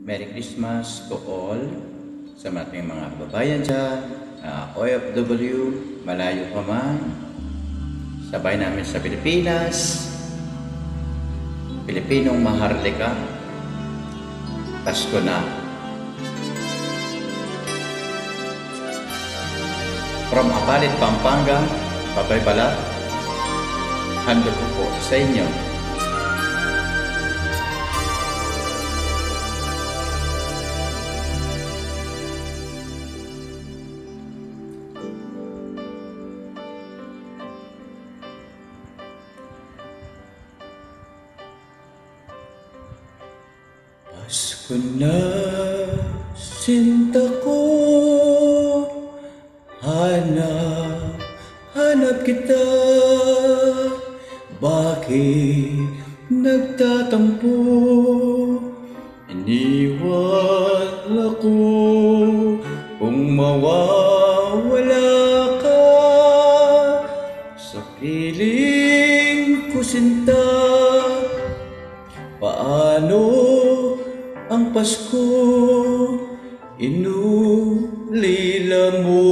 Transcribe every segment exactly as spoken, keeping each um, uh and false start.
Merry Christmas to all sa ating mga kababayan dyan, uh, O F W, malayo pa man, sabay namin sa Pilipinas, Pilipinong maharlika, Pasko na. From Apalit, Pampanga, Babay Balat, handog ko po sa inyo. Pasko na, sinta ko, hanap, hanap kita. Bakit nagtatampo? Iniwan ako kung mawawala ka sa piling ko, sinta. Paano ang Pasko inulila mo?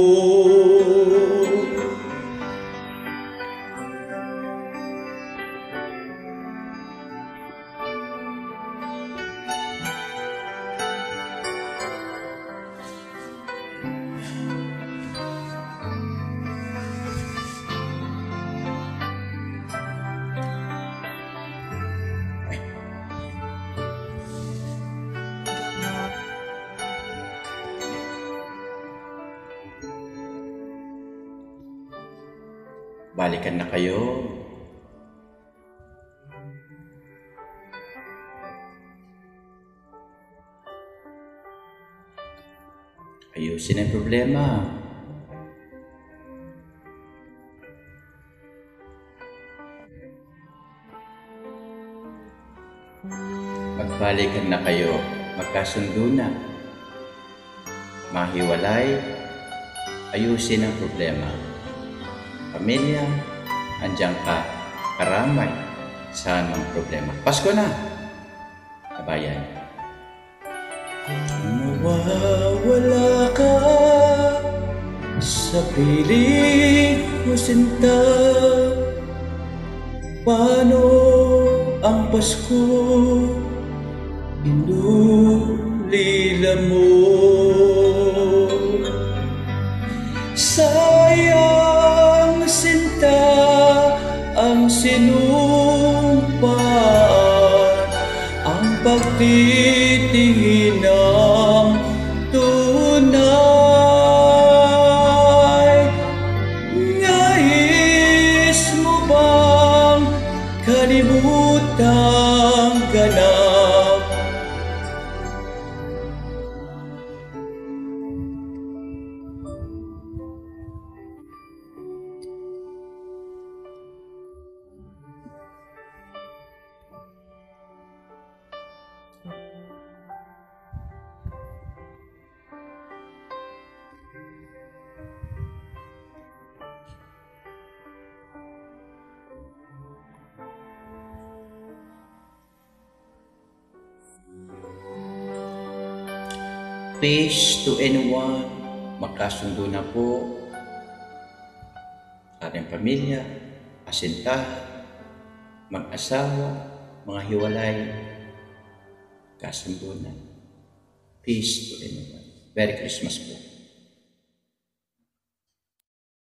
Balikan na kayo. Ayusin ang problema. Magbalikan na kayo. Magkasundo na. Mahiwalay. Ayusin ang problema. Pamilya, andiyan ka, karamay, saan ang problema. Pasko na, kabayan. Mawawala ka sa piling ko, sinta. Paano ang Pasko inulila mo? Sayang, sinta, ang sinumpaan, ang pagtitingin ng tunay. Nais mo bang kalimutang ganap? Peace to anyone. Magkasundo na po sa ating pamilya, asintahan, mag-asawa, mga hiwalay. Kasundo na. Peace to anyone. Merry Christmas po.